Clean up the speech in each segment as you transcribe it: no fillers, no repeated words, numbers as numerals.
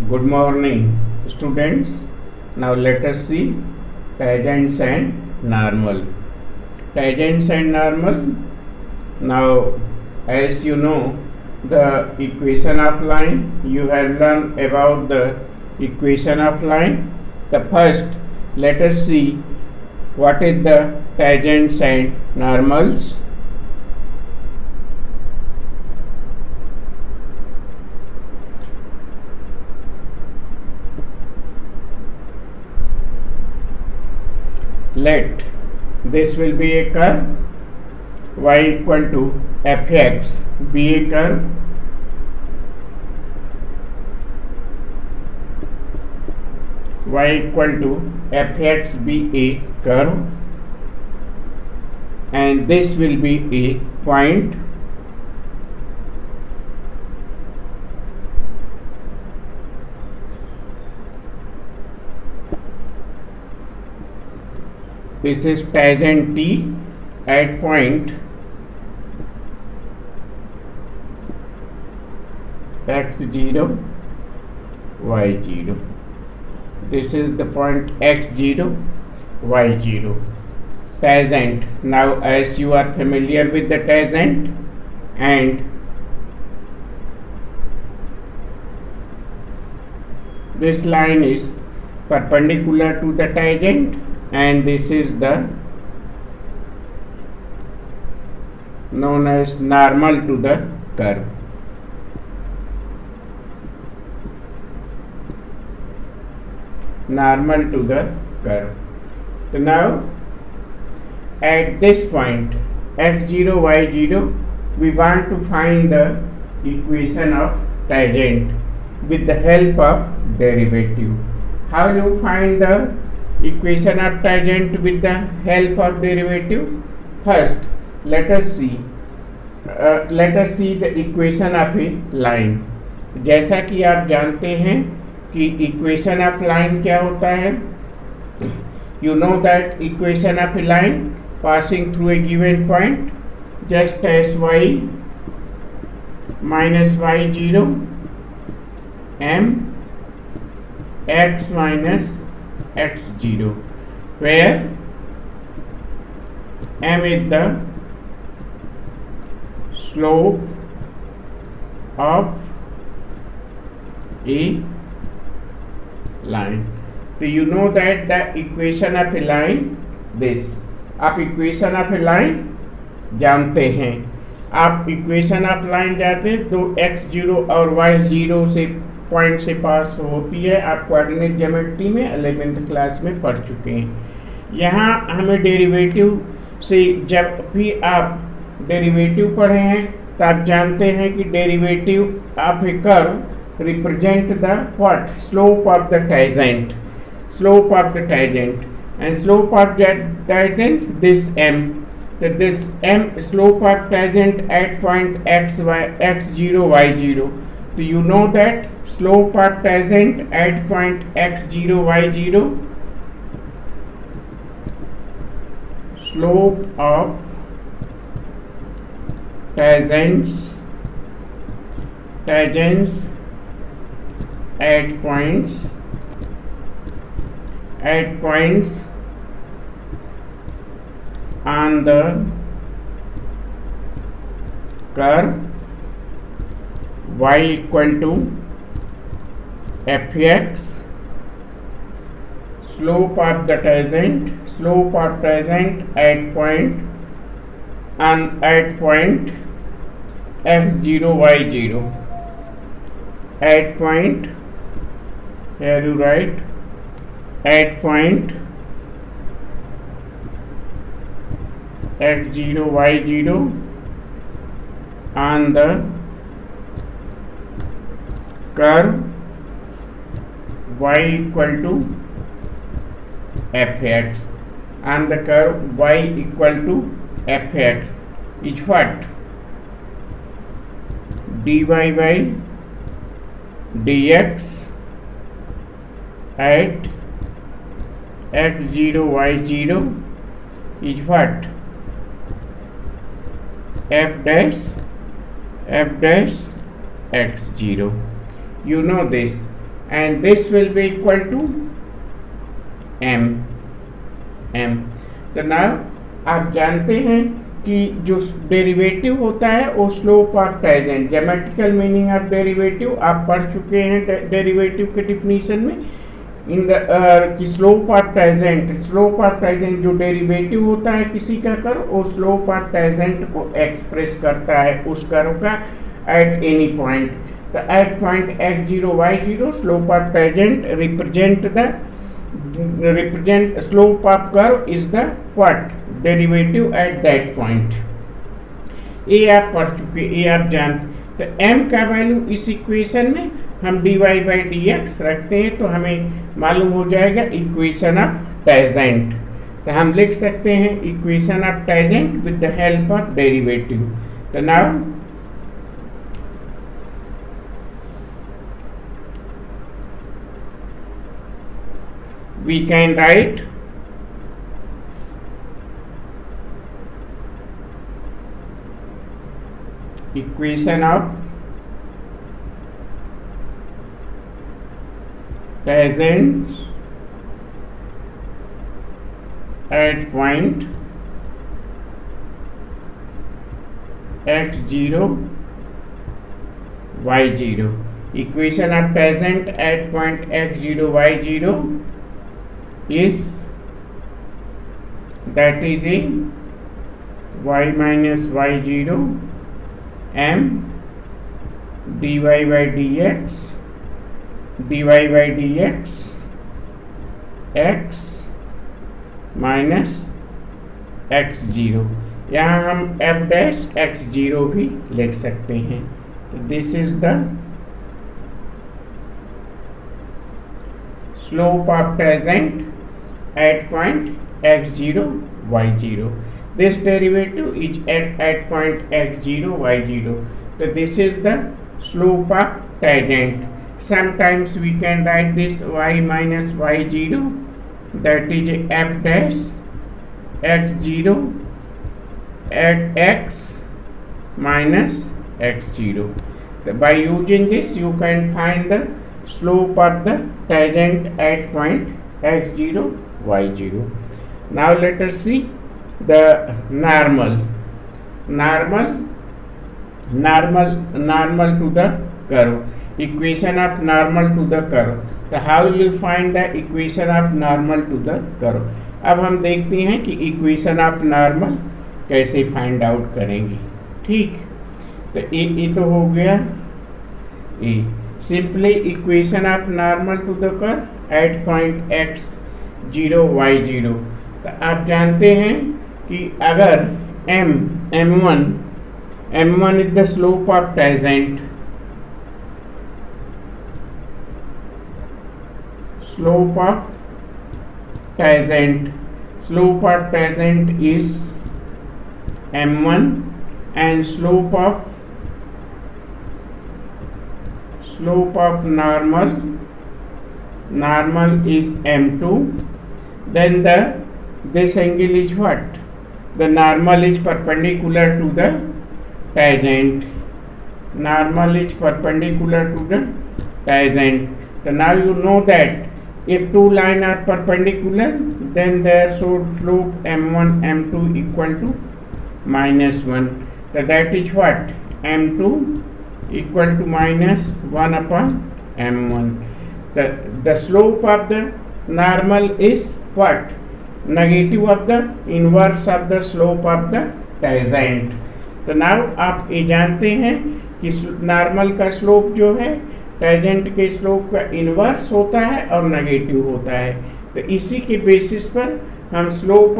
Good morning, students. Now let us see tangents and normal. Tangents and normal. Now, as you know, the equation of line, you have learned about the equation of line. The first, let us see what is the tangents and normals. Let this will be a curve y equal to fx be a curve y equal to fx be a curve, and this will be a point this is tangent T at point x0 y0. This is the point x0 y0. Tangent. Now as you are familiar with the tangent, and this line is perpendicular to the tangent, and this is the known as normal to the curve. Normal to the curve. So now at this point x0 y0, we want to find the equation of tangent with the help of derivative. How do you find the equation of tangent with the help of derivative? First, let us see the equation of a line. जैसा कि आप जानते हैं कि equation of line क्या होता है. You know that equation of a line passing through a given point, just as y minus y0 m x minus x0, where m is the slope of a line. So you know that the equation of a line, this, आप equation of a line जानते हैं. आप equation of line जानते हैं तो x0 और y0 से point से पास होती है. आप कोऑर्डिनेट ज्योमेट्री में 11th क्लास में पढ़ चुके हैं. यहाँ हमें डेरिवेटिव से, जब भी आप डेरिवेटिव पढ़े हैं तो आप जानते हैं कि derivative of a curve represent the what, slope of the tangent, slope of the tangent, and slope of that tangent this m, that this m slope of tangent at point x0 y0. Do you know that slope of tangent at point x0 y0, slope of tangents at points on the curve y equal to fx, slope of tangent at point x0 y0, at point, here you write, at point x0 y0 on the curve y equal to fx, and the curve y equal to fx is what, dy by dx at x0 y0 is what, f dash x0. You know this, and this will be equal to m. तो now आप जानते हैं कि जो derivative होता है वो slope of tangent, geometrical meaning of derivative आप पढ़ चुके हैं डेरिवेटिव के डिफिनीशन में। In the slope of tangent जो डेरिवेटिव होता है किसी का कर्व, वो स्लोप ऑफ टेंजेंट को एक्सप्रेस करता है उस कर्व का एट एनी पॉइंट। तो at point x0 y0 slope of tangent represent slope of curve is the what derivative at that point। ये आप पढ़ चुके, ये आप जानते। तो m का वैल्यू इस इक्वेशन में हम dy by dx रखते हैं तो हमें मालूम हो जाएगा इक्वेशन ऑफ टेंजेंट। तो हम लिख सकते हैं equation of tangent with the help of derivative. तो now we can write equation of tangent at point x0 y0। equation of tangent at point x0 y0 is that is a y minus y0 m dy by dx x minus x0। यहाँ हम f dash x0 भी लिख सकते हैं। तो this is the slope of tangent at point x0 y0। this derivative is at point x0 y0। so this is the slope of tangent। sometimes we can write this y minus y0 that is f dash x0 at x minus x0। so by using this you can find the slope of the tangent at point x0 y0। now let us see the normal to the curve, equation of normal to the curve। तो how will you find the equation of normal to the curve। अब हम देखते हैं कि equation of normal कैसे find out करेंगे। ठीक, तो ये तो हो गया ए। simply equation of normal to the curve at point x0 y0। तो आप जानते हैं कि अगर m1 is the slope of tangent, slope of tangent is m1 and slope of normal is m2, then this angle is what? The normal is perpendicular to the tangent, so now you know that if two lines are perpendicular then their slope m1 m2 equal to -1। so that is what m2 equal to -1 upon m1। the slope of the normal is what? negative of the inverse of the slope of the tangent। तो now आप ये जानते हैं कि normal का slope जो है tangent के स्लोप का इन्वर्स होता है और नेगेटिव होता है। तो इसी के बेसिस पर हम slope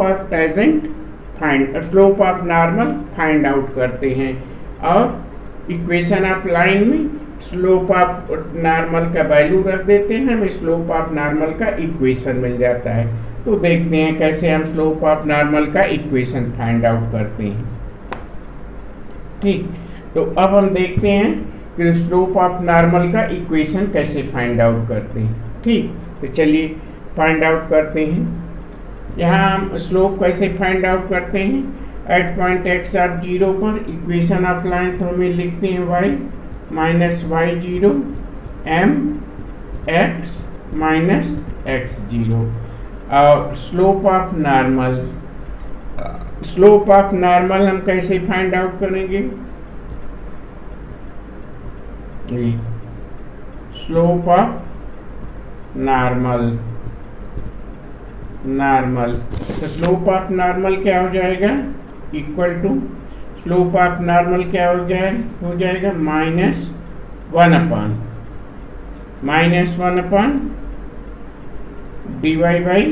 of normal find out करते हैं और इक्वेशन ऑफ लाइन में स्लोप ऑफ नॉर्मल का वैल्यू रख देते हैं, हमें स्लोप ऑफ नॉर्मल का इक्वेशन मिल जाता है। तो देखते हैं कैसे हम स्लोप ऑफ नॉर्मल का इक्वेशन फाइंड आउट करते हैं। ठीक, तो अब हम देखते हैं कि स्लोप ऑफ नॉर्मल का इक्वेशन कैसे फाइंड आउट करते हैं। ठीक, तो चलिए फाइंड आउट करते हैं। यहाँ हम स्लोप कैसे फाइंड आउट करते हैं, एट पॉइंट x0 पर इक्वेशन ऑफ लाइन तो हमें लिखते हैं y minus y0 m x minus x0। और slope of normal, slope of normal हम कैसे फाइंड आउट करेंगे? स्लोप ऑफ नॉर्मल, तो स्लोप ऑफ नॉर्मल क्या हो जाएगा? Equal to slope of normal क्या हो जाएगा minus one upon dy by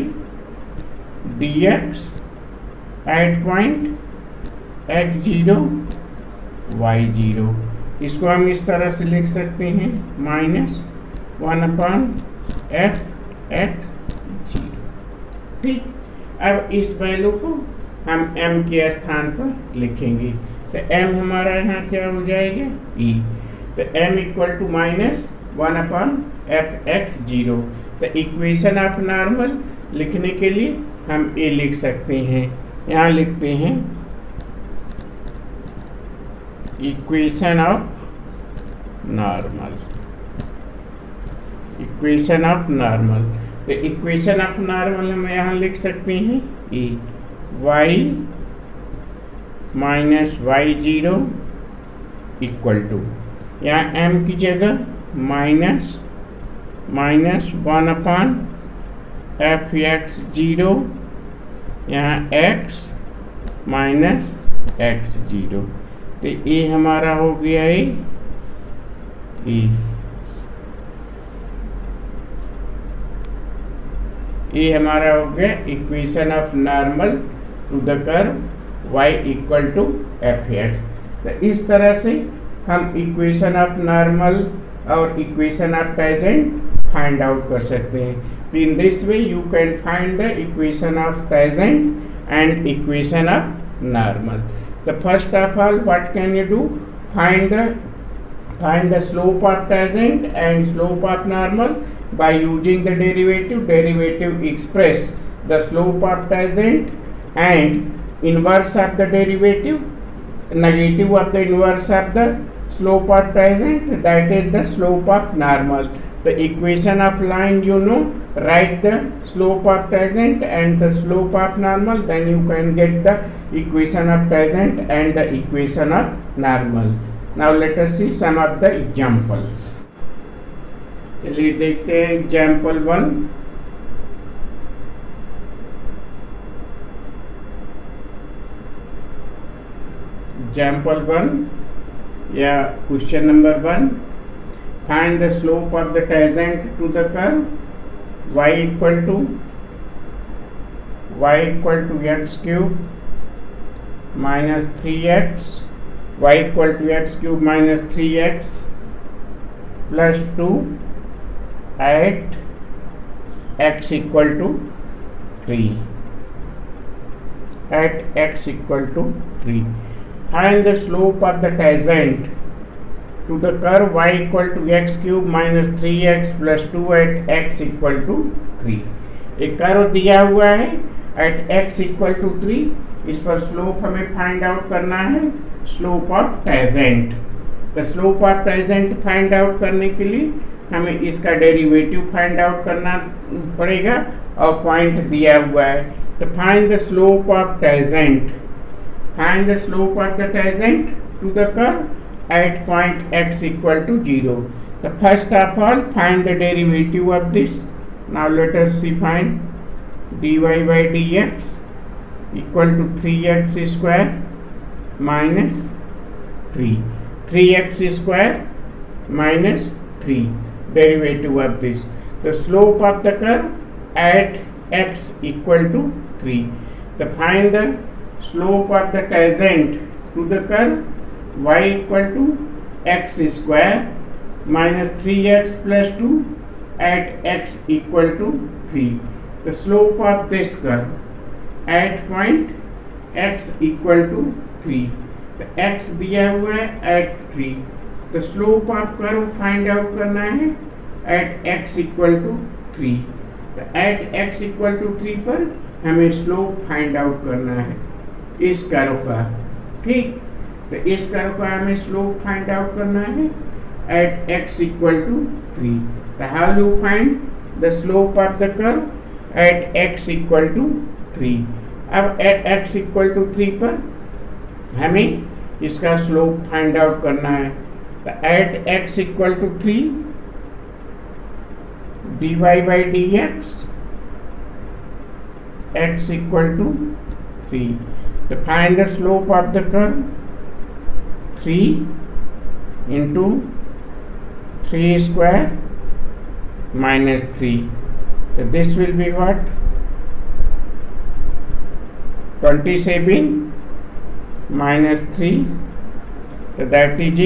dx at point x0 y0। इसको हम इस तरह से लिख सकते हैं minus one upon F X zero. ठीक, अब इस वैल्यू को हम m के स्थान पर लिखेंगे, तो m हमारा यहाँ क्या हो जाएगा? e। तो m equal to minus one upon F X zero. तो इक्वेशन ऑफ नॉर्मल लिखने के लिए हम ये लिख सकते हैं, यहाँ लिखते हैं equation of normal, equation of normal. तो इक्वेशन ऑफ नॉर्मल हम यहाँ लिख सकते हैं e y minus y0 equal to, यहाँ m की जगह minus one upon F X zero, यहाँ x माइनस एक्स जीरो। तो ये हमारा हो गया है ये हमारा हो गया equation of normal to the curve y equal to F X. तो इस तरह से हम इक्वेशन ऑफ नॉर्मल और equation of tangent find out कर सकते हैं। In this way you can find the equation of tangent and equation of normal. The first of all, what can you do? Find the slope of tangent and slope of normal by using the derivative. Derivative express the slope of tangent and inverse of the derivative, negative of the inverse of the slope of tangent, that is the slope of normal. The equation of line, you know, write the slope of tangent and the slope of normal, then you can get the equation of tangent and the equation of normal. Now let us see some of the examples. चलिए देखते हैं example 1। Example 1 या question number 1, find the slope of the tangent to the curve y equal to x cube minus 3x, y equal to x cube minus 3x plus 2 at x equal to 3, at x equal to 3. Find the slope of the tangent to the curve y equal to x cube minus 3x plus 2 at x equal to 3। एक curve दिया हुआ है at x equal to 3, इस पर slope हमें find out करना है, slope of tangent. तो slope of tangent find out करने के लिए हमें इसका डेरिवेटिव फाइंड आउट करना पड़ेगा और पॉइंट दिया हुआ है। तो find the slope of tangent, find the slope of the tangent to the curve at point x equal to 0. So first of all, find the derivative of this. Now let us see, find dy by dx equal to 3x square minus 3, 3x square minus 3, derivative of this. The slope of the curve at x equal to 3. So find the slope of the tangent to the curve y equal to x square minus 3x plus 2 at x equal to 3. The slope of this curve at point x equal to 3. The x दिया हुआ है at 3. The slope of curve find out करना है at x equal to 3. तो at x equal to 3 पर हमें slope find out करना है इस कर्व का। ठीक, तो इस कर्व का हमें स्लोप फाइंड आउट करना है at x equal to 3. So how you find the slope of the curve at x equal to 3? अब at x equal to 3 पर हमें इसका स्लोप फाइंड आउट करना है। तो at x equal to 3 dy by dx x equal to 3. तो find the slope of the curve 3 into 3 square minus 3. So this will be what? 27 minus 3. So that is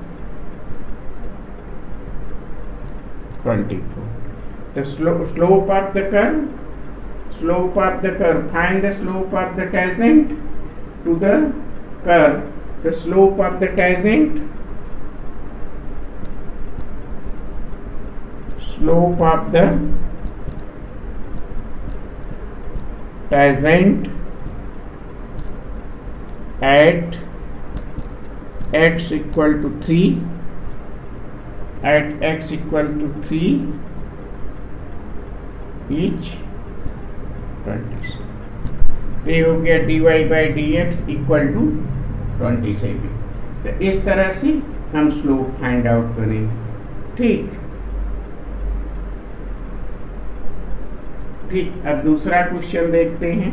24. The slope of the curve. Slope of the curve. Find the slope of the tangent to the curve. The slope of the tangent. Slope of the tangent at x equal to 3 at x equal to 3 each 27. ये हो गया dy by dx equal to 27। तो इस तरह से हम slope find out करेंगे। ठीक, अब दूसरा क्वेश्चन देखते हैं।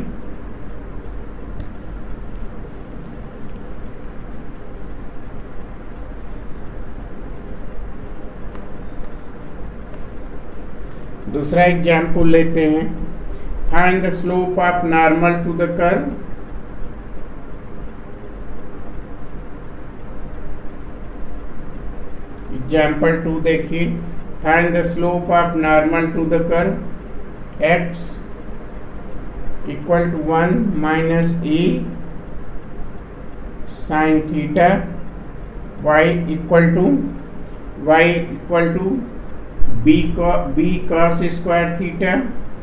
दूसरा एग्जाम्पल लेते हैं। Find the slope of normal to the curve. Example 2 देखिए। Find the slope of normal to the curve x equal to 1 minus e sin theta, y equal to b cos square theta,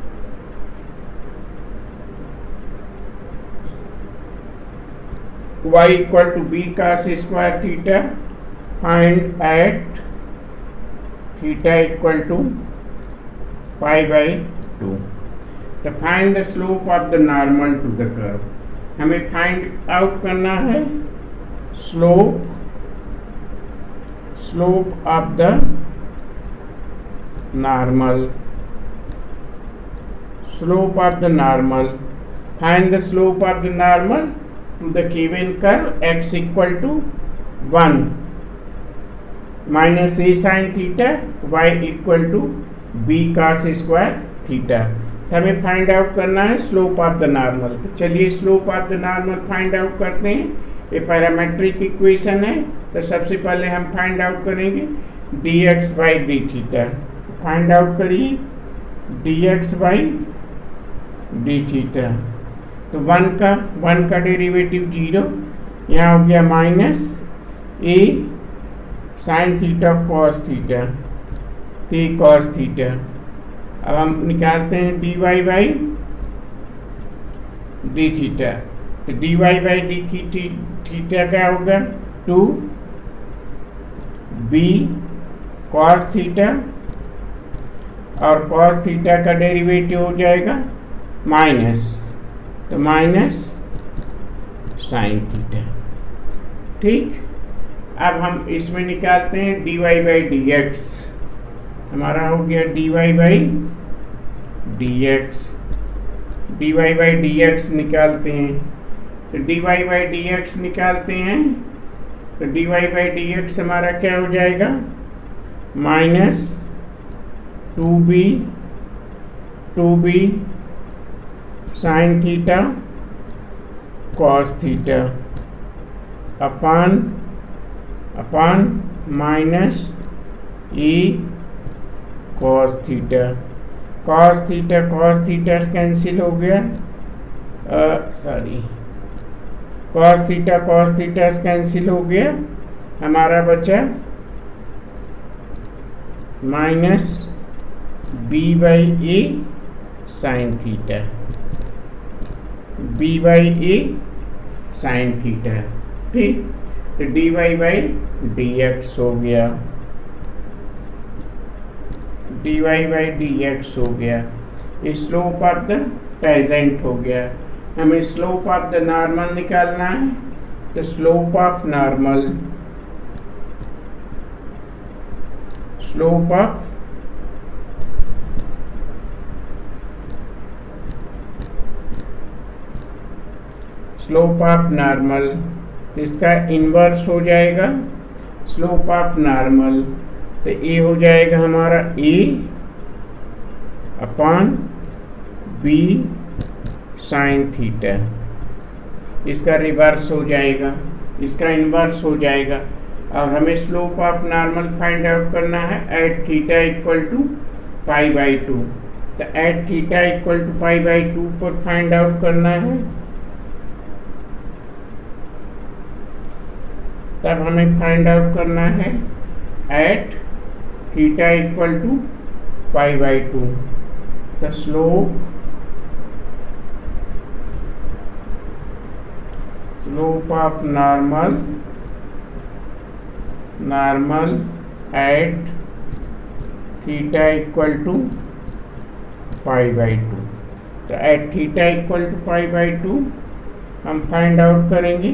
y equal to b cos square theta. Find at theta equal to pi by 2. तो find the slope of the normal to the curve. हमें find out करना है slope of the normal. Slope of the normal. Find the slope of the normal to the given curve x equal to 1 minus a sine theta, y equal to b cos square theta. हमें find out करना है slope of the normal. तो चलिए slope of the normal find out करते हैं। ये parametric equation है। तो सबसे पहले हम फाइंड आउट करेंगे dx by d theta. Find out करिए dx बाई डी थीटा। तो 1 का डेरिवेटिव 0, यहाँ हो गया minus a sine theta cos theta, a cos theta. अब हम निकालते हैं dy बाई डी थीटा। तो dy बाई डी थीटा क्या होगा 2b cos थीटा, और cos थीटा का डेरिवेटिव हो जाएगा माइनस, तो माइनस साइन थीटा। ठीक, अब हम इसमें निकालते हैं dy बाई डी एक्स। हमारा हो गया dy by dx। dy by dx निकालते हैं। तो dy बाई dx निकालते हैं तो dy बाई dx हमारा क्या हो जाएगा minus 2b sine theta cos theta upon minus e cos theta. Cos theta cancel हो गया, कॉस थीटा कैंसिल हो गया। हमारा बचा minus b by a sine theta, b by a sine theta. ठीक, तो dy बाई डी एक्स हो गया। dy बाई dx हो गया, स्लोप ऑफ द टेंजेंट हो गया। हमें स्लोप ऑफ द नॉर्मल निकालना है, तो slope of normal, slope of normal, इसका इन्वर्स हो जाएगा स्लोप ऑफ नॉर्मल, तो ए हो जाएगा हमारा a upon b sine theta. इसका रिवर्स हो जाएगा, इसका इन्वर्स हो जाएगा। और हमें slope of normal find out करना है at theta equal to pi by 2, तो at theta equal to pi by 2 पर फाइंड आउट करना है। तब हमें फाइंड आउट करना है at theta equal to pi by 2, तो slope of normal at theta equal to pi by 2, तो at theta equal to pi by 2 हम फाइंड आउट करेंगे।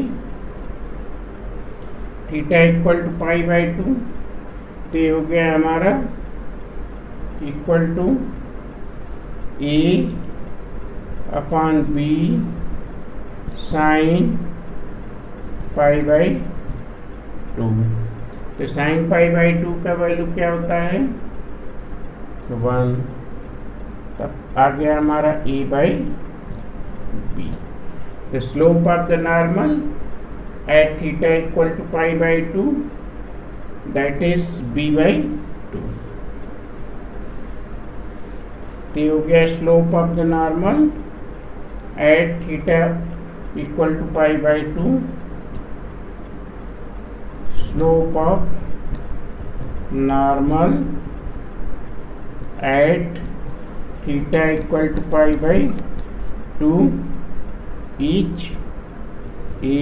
Theta equal to pi by 2, तो ये हो गया हमारा equal to a upon b sine pi by 2, तो साइन पाई बाई 2 का वैल्यू क्या होता है 1, तब आ गया हमारा a by b. The slope of the normal at theta equal to pi by 2, that is b by 2। तो हो गया slope of the normal at theta equal to pi by 2, slope of normal at theta equal to pi by 2 each a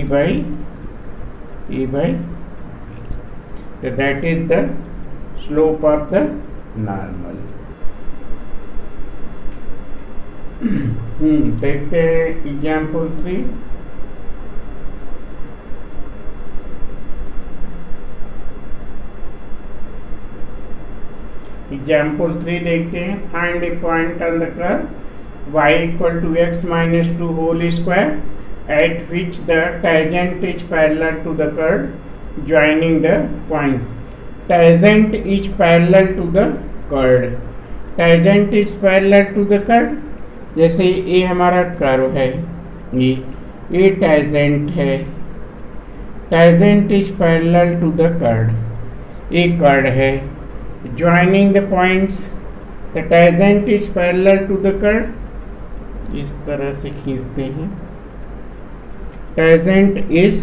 by so that is the slope of the normal। देखते हैं example 3। Example 3 देखते हैं। Find a point on the curve y equal to x minus 2 whole square at which the tangent is parallel to the curve joining the points। Tangent is parallel to the curve, tangent is parallel to the curve। जैसे ये हमारा curve है, ये tangent है, tangent is parallel to the curve, ये curve है। joining the points, the tangent is parallel to the curve, इस तरह से खींचते हैं। tangent is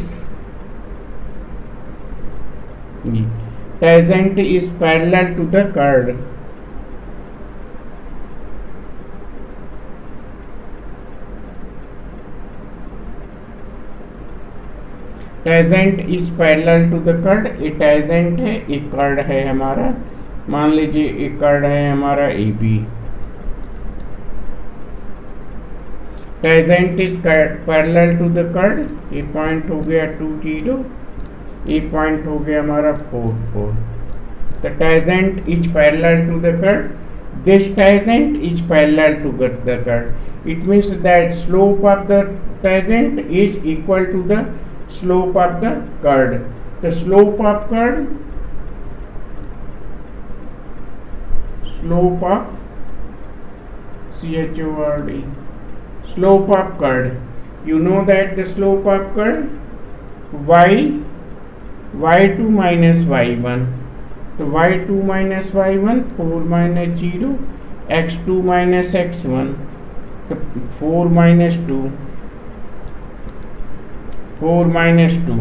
parallel to the curve, tangent is parallel to the curve। ये tangent है, ये कर्व है हमारा, मान लीजिए ये कर्व है हमारा AB। tangent is parallel to the curve, ये पॉइंट हो गया 2 0, ये पॉइंट हो गया हमारा 4 4। The tangent is parallel to the curve, this tangent is parallel to the curve, it means that slope of the tangent is equal to the slope of the curve। The slope of curve, slope of CHORD, slope of curve, you know that the slope of curve y2 minus y1, तो y2 minus y1 4 minus 0, x2 minus x1, तो 4 minus 2, 4 minus 2,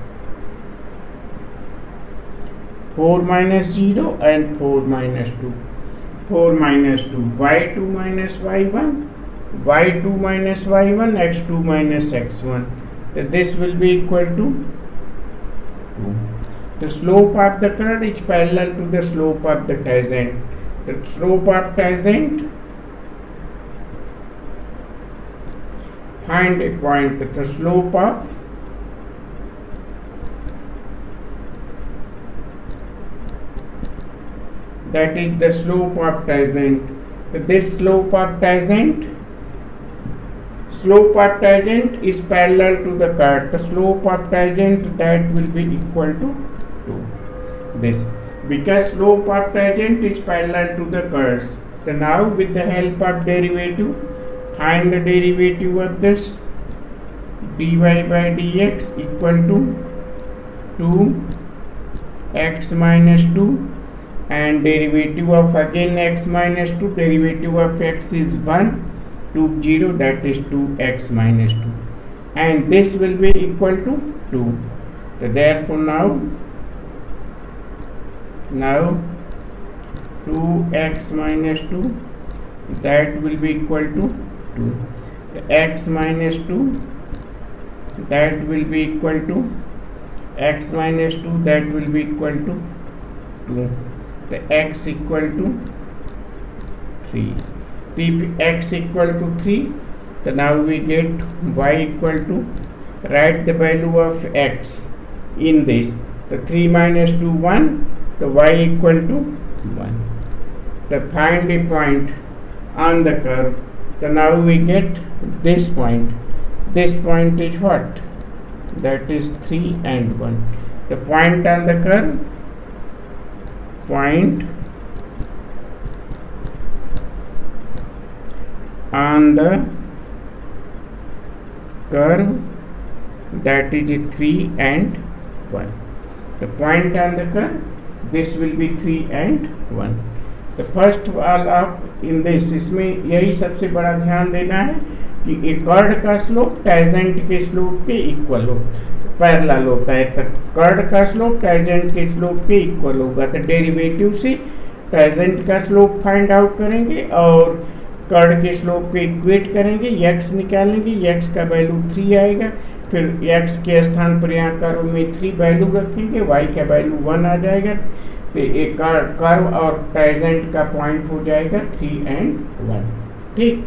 4 minus 0 and 4 minus 2, 4 minus 2, y2 minus y1, y2 minus y1, x2 minus x1, so this will be equal to 2। The slope of the curve is parallel to the slope of the tangent, the slope of tangent, find a point, the slope of that is the slope of tangent. So this slope of tangent is parallel to the curve. The slope of tangent that will be equal to this, because slope of tangent is parallel to the curves. So now with the help of derivative, find the derivative of this dy by dx equal to 2x minus 2, and derivative of again x minus 2, derivative of x is 1, 2 0, that is 2x minus 2, and this will be equal to 2. So therefore now 2x minus 2, that will be equal to 2. The x minus 2, that will be equal to x minus 2, that will be equal to 2. The x equal to 3. If x equal to 3, so now we get y equal to, write the value of x in this. The 3 minus 2 1, the y equal to 1. The find a point on the curve. So now we get this point. This point is what? That is 3 and 1. The point on the curve, point on the curve, that is 3 and 1. The point on the curve, this will be 3 and 1. The first वाल आप in this, इसमें यही सबसे बड़ा ध्यान देना है कि एक कर्ड का स्लोप टैंजेंट के स्लोप के इक्वल हो, पैरेलल होता है। तो कर्ड का स्लोप टैंजेंट के स्लोप के इक्वल होगा, तो डेरिवेटिव से टैंजेंट का स्लोप फाइंड आउट करेंगे और कर्ड के स्लोप को इक्वेट करेंगे, x निकालेंगे, x का वैल्यू 3 आएगा, फिर x के स्थान पर यहाँ कर्व में 3 वैल्यू रखेंगे, y का वैल्यू 1 आ जाएगा, तो एक कर्व और टैंजेंट का पॉइंट हो जाएगा 3 and 1। ठीक,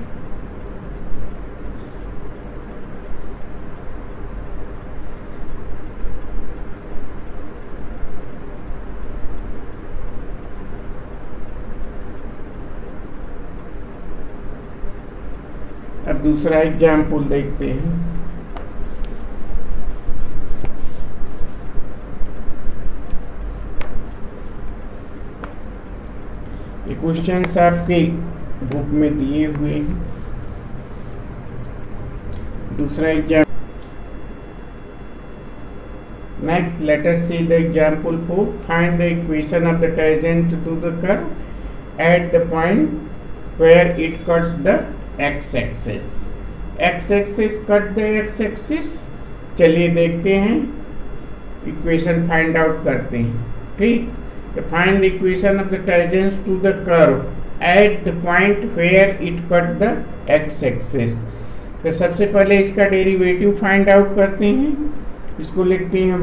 अब दूसरा एग्जाम्पल देखते हैं। ये क्वेश्चंस आपके बुक में दिए हुए हैं। दूसरा example, next let us see the example 4, find the equation of the tangent to the curve at the point where it cuts the x axis. X axis cut the x axis, चलिए देखते हैं, equation find out करते हैं। ठीक, तो find the equation of the tangent to the curve at the point where it cut the x axis. तो सबसे पहले इसका डेरिवेटिव फाइंड आउट करते हैं। इसको लिखते हैं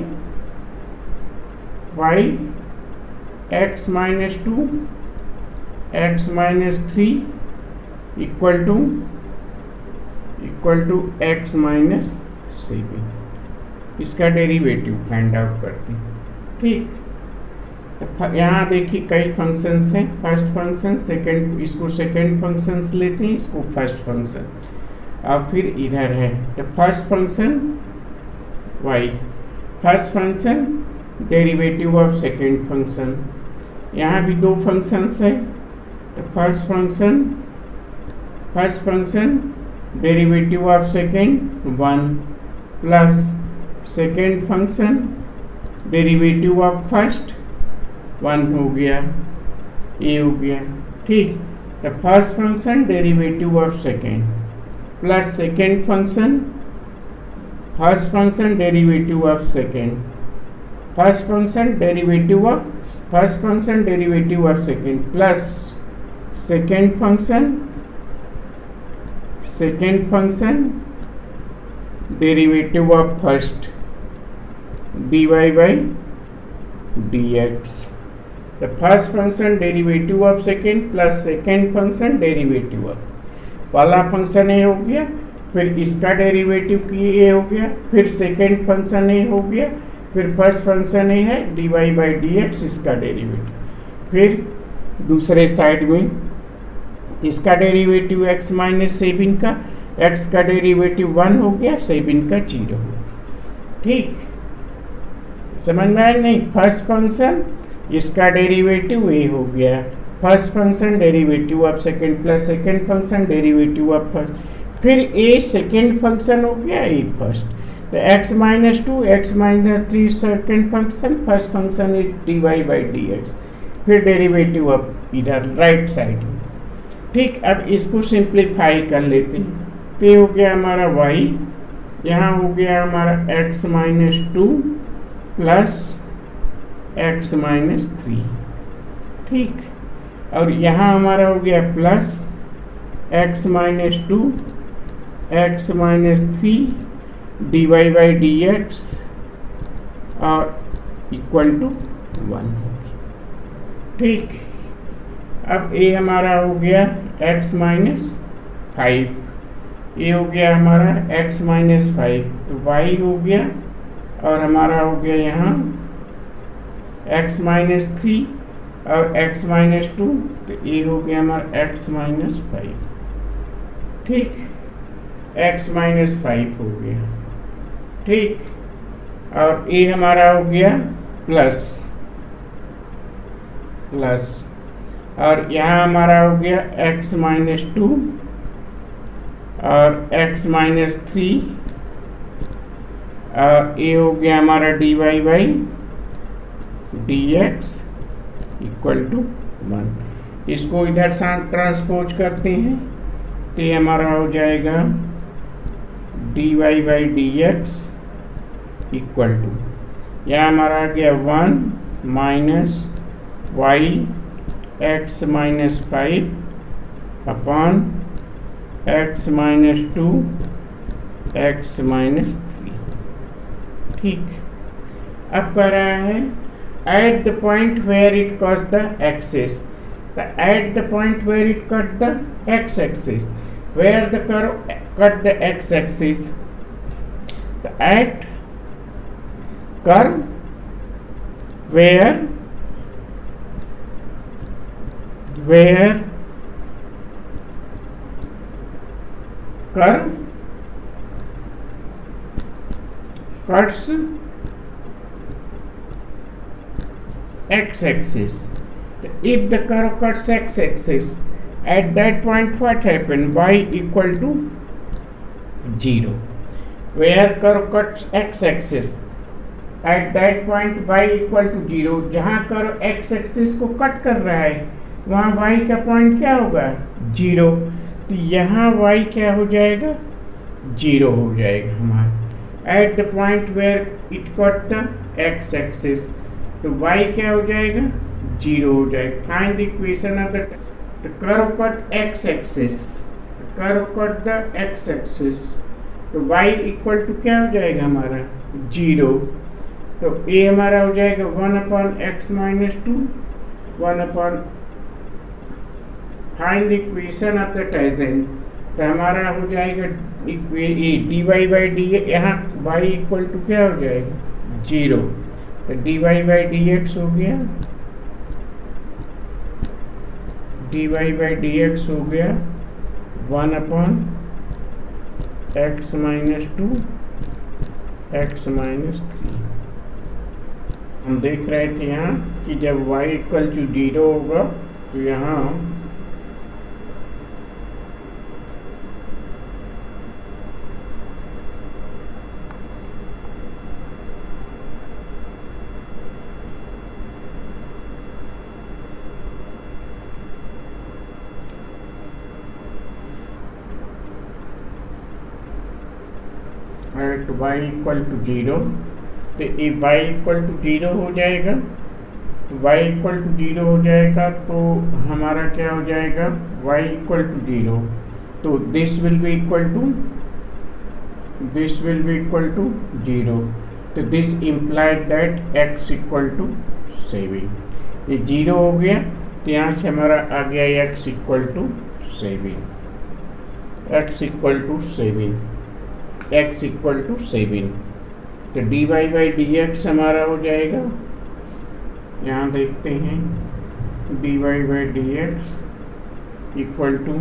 y x minus 2 x minus 3 equal to x minus 7। इसका डेरिवेटिव फाइंड आउट करते हैं। ठीक, तो यहाँ देखिए कई फंक्शंस हैं, फर्स्ट फंक्शन, सेकंड, इसको सेकंड फंक्शंस लेते हैं, इसको फर्स्ट फंक्शन, और फिर इधर है तो first function y, first function derivative of second function. यहाँ भी दो फंक्शंस है, तो first function derivative of second 1 plus second function derivative of first 1 हो गया, ये हो गया। ठीक, तो first function derivative of second plus second function first function derivative of second, first function derivative of second plus second function derivative of first dy by dx। The first function derivative of second plus second function derivative of, पहला function a हो गया, फिर इसका derivative की ए हो गया, फिर second function a हो गया, फिर फर्स्ट फंक्शन ए है dy बाई डी एक्स, इसका डेरिवेटिव, फिर दूसरे साइड में इसका डेरिवेटिव x माइनस सेवन का, x का डेरिवेटिव 1 हो गया, सेवन का 0 हो गया। ठीक, समझ में आया नहीं? फर्स्ट फंक्शन इसका डेरिवेटिव a हो गया, first function derivative of second plus second function derivative of first, फिर a सेकेंड फंक्शन हो गया, a फर्स्ट, तो x minus 2 x minus 3 second function, first function is dy by D x, फिर derivative of इधर right side में। ठीक, अब इसको सिंप्लीफाई कर लेते हैं, तो ये हो गया हमारा y, यहाँ हो गया हमारा x minus 2 plus x minus 3। ठीक, और यहाँ हमारा हो गया plus x minus 2 x minus 3 dy by D x और इक्वल टू 1। ठीक, अब a हमारा हो गया x माइनस 5, ये हो गया हमारा x माइनस 5, तो y हो गया, और हमारा हो गया यहाँ x माइनस 3 और x माइनस 2, तो ये हो गया हमारा x माइनस 5। ठीक, x माइनस 5 हो गया। ठीक, और ये हमारा हो गया प्लस प्लस, और यहाँ हमारा हो गया x माइनस 2 और x माइनस 3, और ये हो गया हमारा dy by D x equal to 1। इसको इधर ट्रांसपोज करते हैं, तो ये हमारा हो जाएगा dy by D x equal to, यहाँ हमारा आ गया 1 minus y x minus 5 upon x minus 2 x minus 3। ठीक, अब कह रहा है at the point where it cut the axis, तो at the point where it cut the x axis, where the curve cut the x axis, तो at curve where curve cuts x-axis. If the curve cuts x-axis, at that point what happened? Y equal to 0. Where curve cuts x-axis, at that point y equal to 0, जहाँ curve x-axis को cut कर रहा है वहाँ y का point क्या होगा? 0, तो यहाँ y क्या हो जाएगा? 0 हो जाएगा हमारा at the point where it cut the x axis, तो y क्या हो जाएगा? 0 हो जाएगा। Find the equation of the curve cut x axis, curve cut the x axis, तो y इक्वल टू क्या हो जाएगा हमारा? 0, तो a हमारा हो जाएगा 1 upon x minus 2, 1 upon, find the equation of the tangent, तो हमारा हो जाएगा dy बाई डी, यहाँ y इक्वल टू क्या हो जाएगा? 0, तो dy बाई डी एक्स हो गया, dy बाई डी एक्स हो गया 1 upon x minus 2 x minus 3। हम देख रहे थे यहाँ कि जब y इक्वल टू 0 होगा तो यहाँ एट y इक्वल टू 0, तो ये y इक्वल टू 0 हो जाएगा, तो y इक्वल टू 0 हो जाएगा, तो हमारा क्या हो जाएगा? y इक्वल टू 0, तो this will be equal to 0, तो this implied that x equal to 7। ये 0 हो गया, तो यहाँ से हमारा आ गया x equal to 7, x equal to 7, x equal to 7। तो dy बाई डी एक्स हमारा हो जाएगा, यहाँ देखते हैं, dy by D x equal to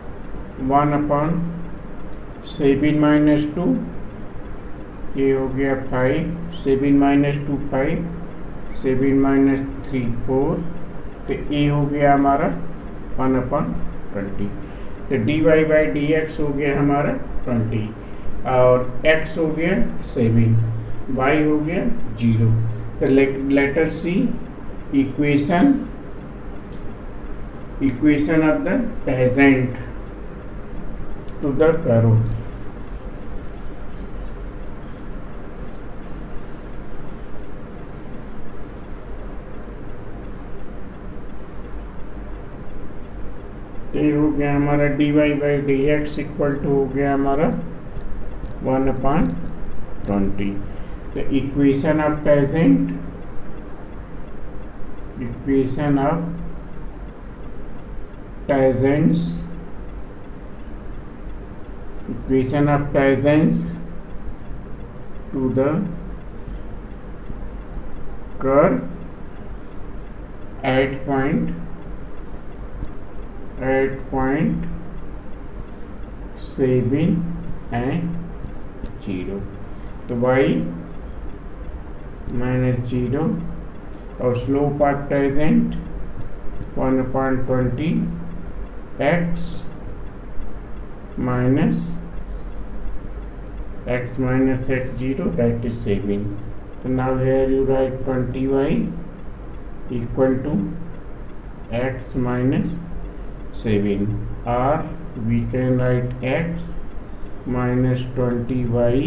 1/7 minus 2, ये हो गया 5, 7 माइनस 2 5, 7 माइनस 3 4, तो ये हो गया हमारा 1/20। तो dy बाई डी एक्स हो गया हमारा 20, और x हो गया 7, y हो गया 0। तो let us see equation of the tangent to the curve। तो ये हो गया हमारा dy by D x equal to हो गया हमारा 1/20। तो equation of tangent to the curve at point 7 and 0। तो y माइनस 0 और slope of tangent 1/20 x minus x0, that is 7। So now here you write 20y equal to x minus 7, or we can write x minus 20y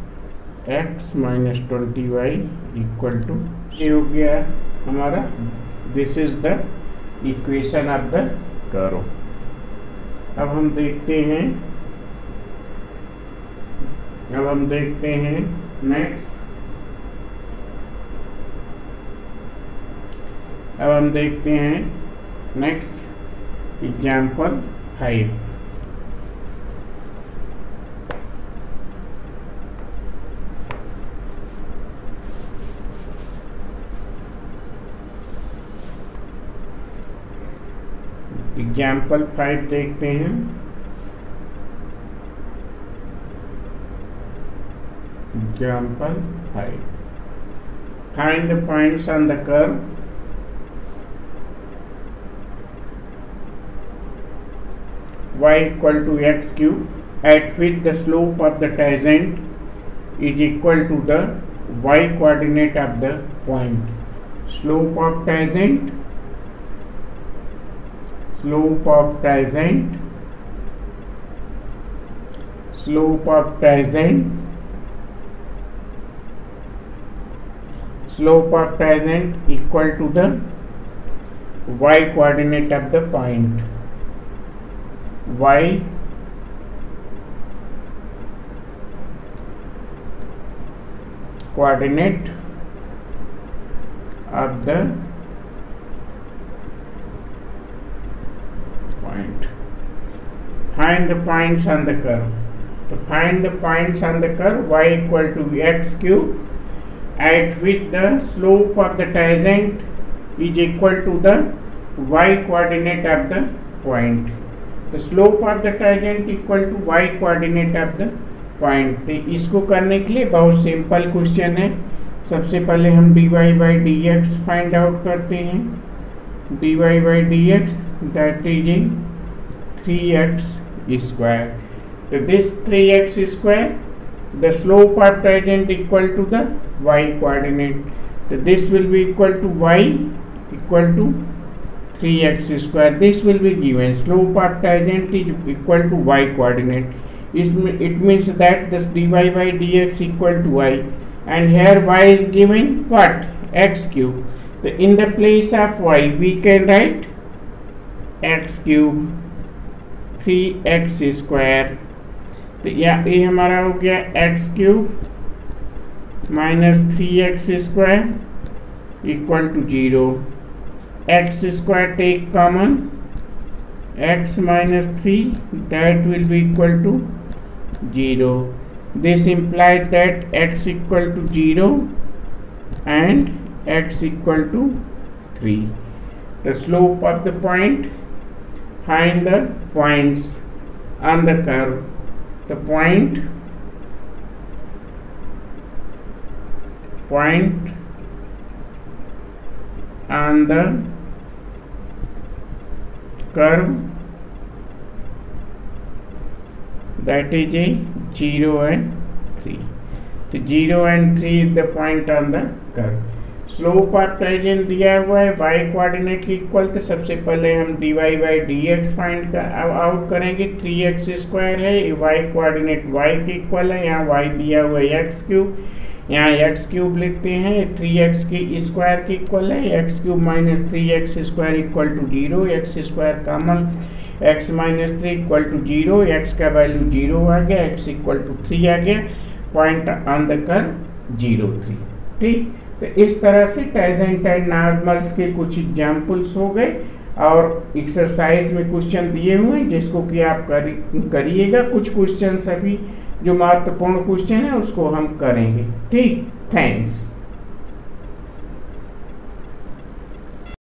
equal to, ये हो गया हमारा, this is the equation of the curve. अब हम देखते हैं next example 5। Example 5 देखते हैं। Example 5, find the points on the curve y equal to x cube at which the slope of the tangent is equal to the y coordinate of the point। slope of tangent equal to the y coordinate of the point, y coordinate of the point। Find the points on the curve। To find the points on the curve, y equal to x cube at which the slope of the tangent is equal to the y coordinate of the point। The slope of the tangent equal to y coordinate of the point। तो इसको करने के लिए बहुत simple question है। सबसे पहले हम dy by D x find out करते हैं। dy बाई डी एक्स दैट इज 3x square। तो this 3x square, the slope of tangent equal to the y coordinate, so this will be equal to y equal to 3x square। this will be given, slope of tangent is equal to y coordinate, it means that this dy by dx equal to y, and here y is given what, x cube। so in the place of y we can write x cube 3x square। तो ये हमारा हो गया x cube minus 3x square equal to 0। x square take common, x minus 3, that will be equal to 0. This implies that x equal to 0 and x equal to 3. The slope of the point, find the points on the curve. The point on the curve, that is a 0 and 3. तो 0 and 3 is the point on the curve. Slope of ट्राइजेन दिया हुआ है y coordinate के equal, तो सबसे पहले हम dy by dx find out करेंगे। 3x स्क्वायर है, y कोऑर्डिनेट y के इक्वल है, यहाँ y दिया हुआ है एक्स क्यूब, यहाँ एक्स क्यूब लिखते हैं, 3x के स्क्वायर के इक्वल है, x cube minus 3x square equal to 0, x square common, x minus 3 equal to 0, x का वैल्यू 0 आ गया, x इक्वल टू 3 आ गया, पॉइंट ऑन द कर्व 0, 3। ठीक, तो इस तरह से टेंजेंट एंड नॉर्मल्स के कुछ एग्जाम्पल्स हो गए और एक्सरसाइज में क्वेश्चन दिए हुए हैं जिसको कि आप करिएगा। कुछ क्वेश्चन अभी जो महत्वपूर्ण क्वेश्चन है उसको हम करेंगे। ठीक, थैंक्स।